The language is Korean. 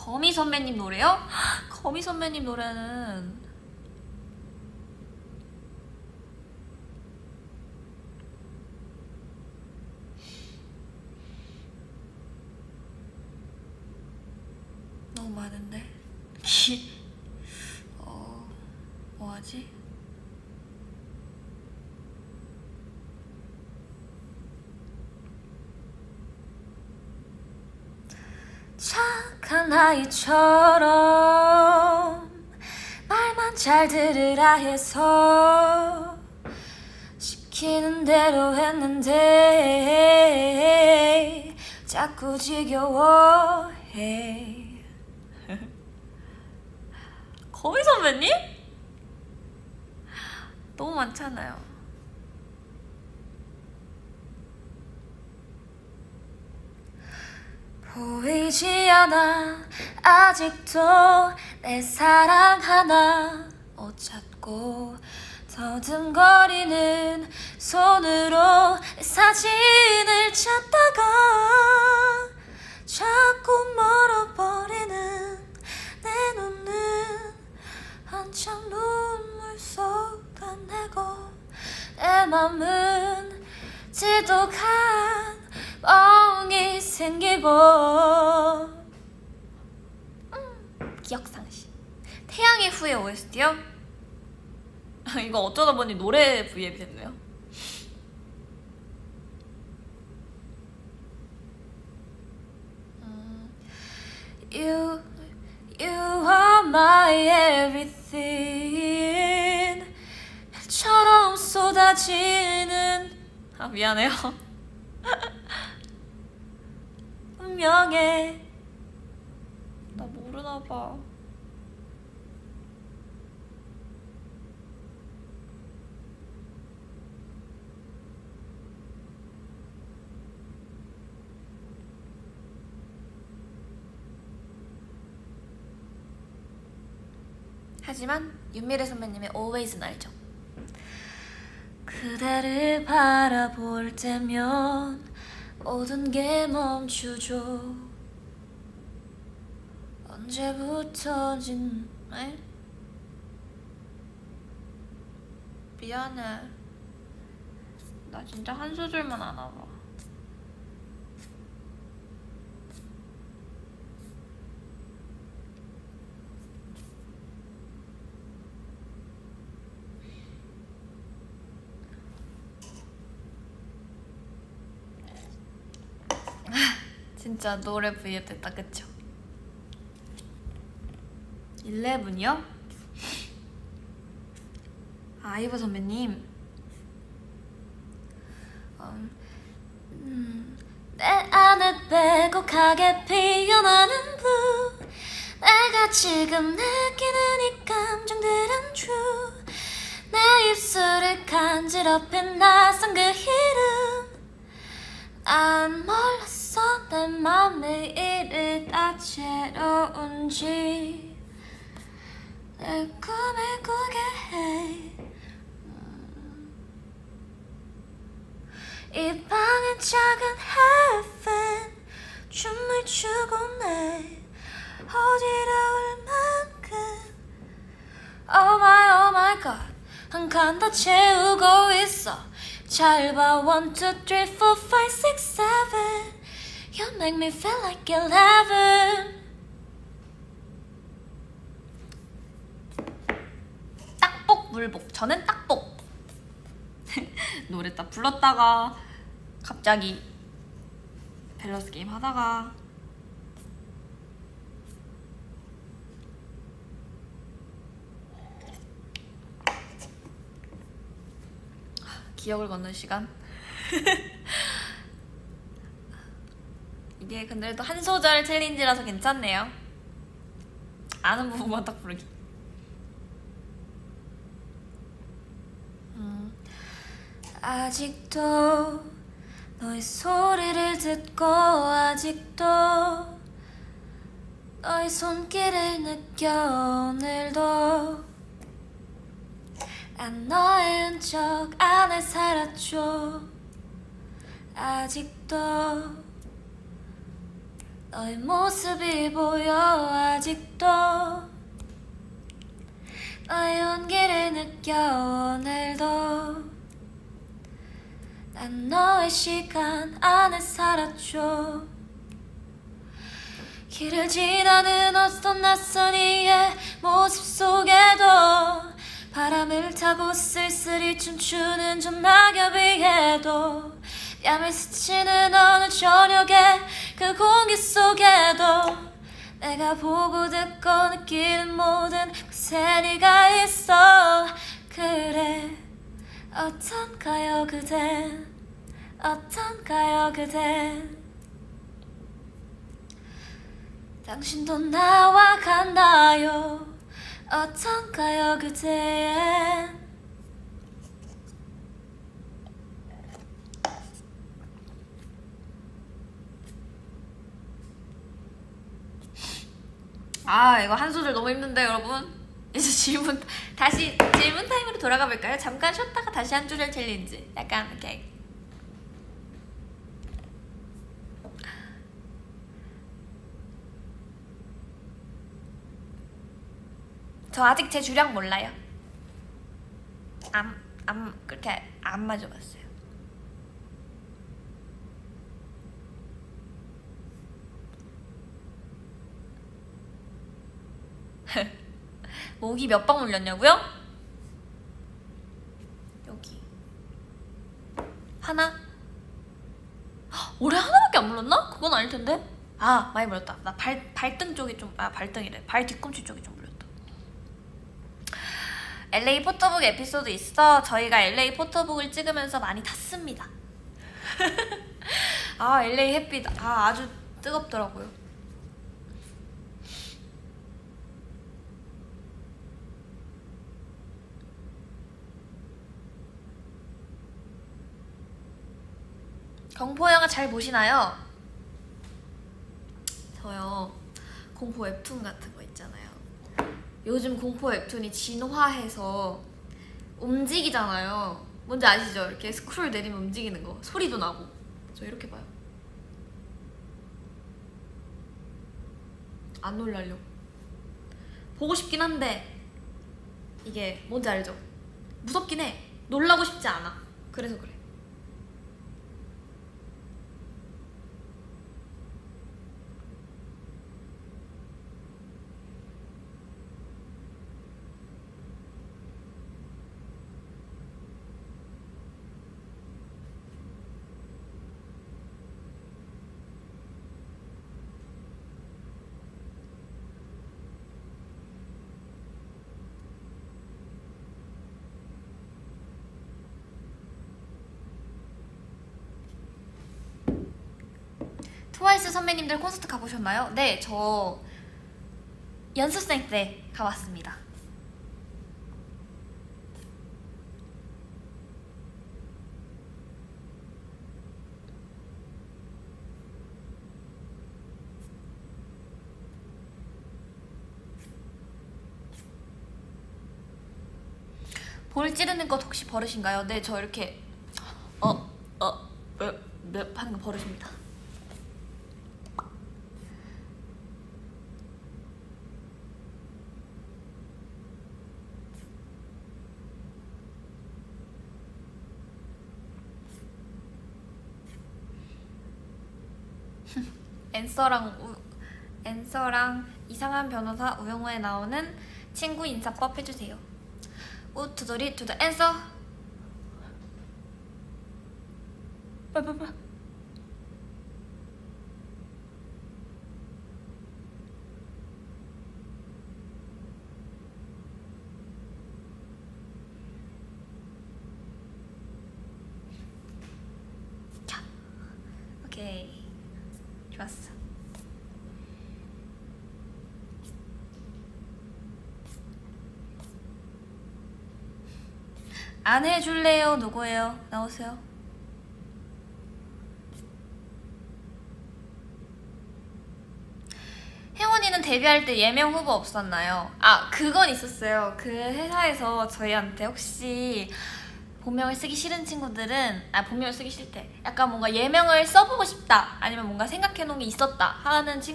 거미 선배님 노래요? 거미 선배님 노래는 너무 많은데. 뭐하지? 착한 아이처럼 말만 잘 들으라 해서 시키는 대로 했는데 자꾸 지겨워해. 거미 선배님? 너무 많잖아요. 보이지 않아 아직도 내 사랑 하나 못 찾고 더듬거리는 손으로 내 사진을 찾다가 자꾸 멀어버리는 내 눈은 한참 눈물 쏟아내고 내 맘은 지독한 멍이 생기고. 기억상실. 태양의 후예 OST요? 이거 어쩌다 보니 노래 V앱이 됐네요. You are my everything. 별처럼 쏟아지는. 미안해요. 분명해. 나 모르나봐. 하지만 윤미래 선배님의 Always는 알죠. 그대를 바라볼 때면 모든 게 멈추죠. 언제부터진 미안해. 나 진짜 한 소절만 아나봐. 진짜 노래 V앱 됐다, 그쵸? 11이요? 아이브 선배님. 내 안에 빼곡하게 피어나는 blue. 내가 지금 느끼는 이 감정들은 true. 내 입술을 간지럽힌 낯선 그 이름. 난 몰랐어 내 맘에 이리 다채로운지. 내 꿈을 꾸게 해. 이 방은 작은 heaven. 춤을 추곤 해. 어지러울 만큼. Oh my god. 한 칸 더 채우고 있어. 잘 봐 1, 2, 3, 4, 5, 6, 7. You make me feel like 11. 딱복 물복. 저는 딱복. 노래 딱 불렀다가 갑자기 밸런스 게임 하다가 기억을 걷는 시간. 이게 근데 또 한 소절 챌린지라서 괜찮네요. 아는 부분만 딱 부르기. 아직도 너의 소리를 듣고 아직도 너의 손길을 느껴 오늘도 난 너의 흔적 안에 살았죠. 아직도 너의 모습이 보여 아직도 너의 온기를 느껴 오늘도 난 너의 시간 안에 살았죠. 길을 지나는 어떤 낯선 이의 모습 속에도 바람을 타고 쓸쓸히 춤추는 저 낙엽 위에도 뺨을 스치는 어느 저녁에 그 공기 속에도 내가 보고 듣고 느끼는 모든 곳에 네가 있어. 그래 어떤가요 그댄 어떤가요 그댄 당신도 나와 같나요 어떤가요 그댄. 아 이거 한 소절 너무 힘든데 여러분. 이제 다시 질문 타임으로 돌아가 볼까요? 잠깐 쉬었다가 다시 한 소절 챌린지. 약간 이렇게 저 아직 제 주량 몰라요. 그렇게 안 맞아봤어요. 목이 몇 방 물렸냐고요? 여기 하나? 올해 하나밖에 안 물렸나? 그건 아닐 텐데. 아 많이 물렸다. 나 발등 쪽이 좀 발등이래. 발 뒤꿈치 쪽이 좀 물렸다. LA 포토북 에피소드 있어. 저희가 LA 포토북을 찍으면서 많이 탔습니다. 아 LA 햇빛 아주 뜨겁더라고요. 공포영화 잘 보시나요? 저요 공포 웹툰 같은 거 있잖아요. 요즘 공포 웹툰이 진화해서 움직이잖아요. 뭔지 아시죠? 이렇게 스크롤 내리면 움직이는 거 소리도 나고. 저 이렇게 봐요. 안 놀라려고 보고 싶긴 한데 이게 뭔지 알죠? 무섭긴 해. 놀라고 싶지 않아. 그래서 그래. 트와이스 선배님들 콘서트 가보셨나요? 네, 저 연습생 때 가봤습니다. 볼 찌르는 것 혹시 버릇인가요? 네, 저 이렇게 하는 거 버릇입니다. 앤서랑 이상한 변호사 우영우에 나오는 친구 인사법 해주세요. 우투더리 투더 앤서. 빨빨빨. 자, 오케이. 좋았어. 안 해줄래요? 누구예요? 나오세요. 혜원이는 데뷔할 때 예명 후보 없었나요? 아 그건 있었어요. 그 회사에서 저희한테 혹시 본명을 쓰기 싫은 친구들은 본명을 쓰기 싫대. 약간 뭔가 예명을 써보고 싶다 아니면 뭔가 생각해놓은 게 있었다 하는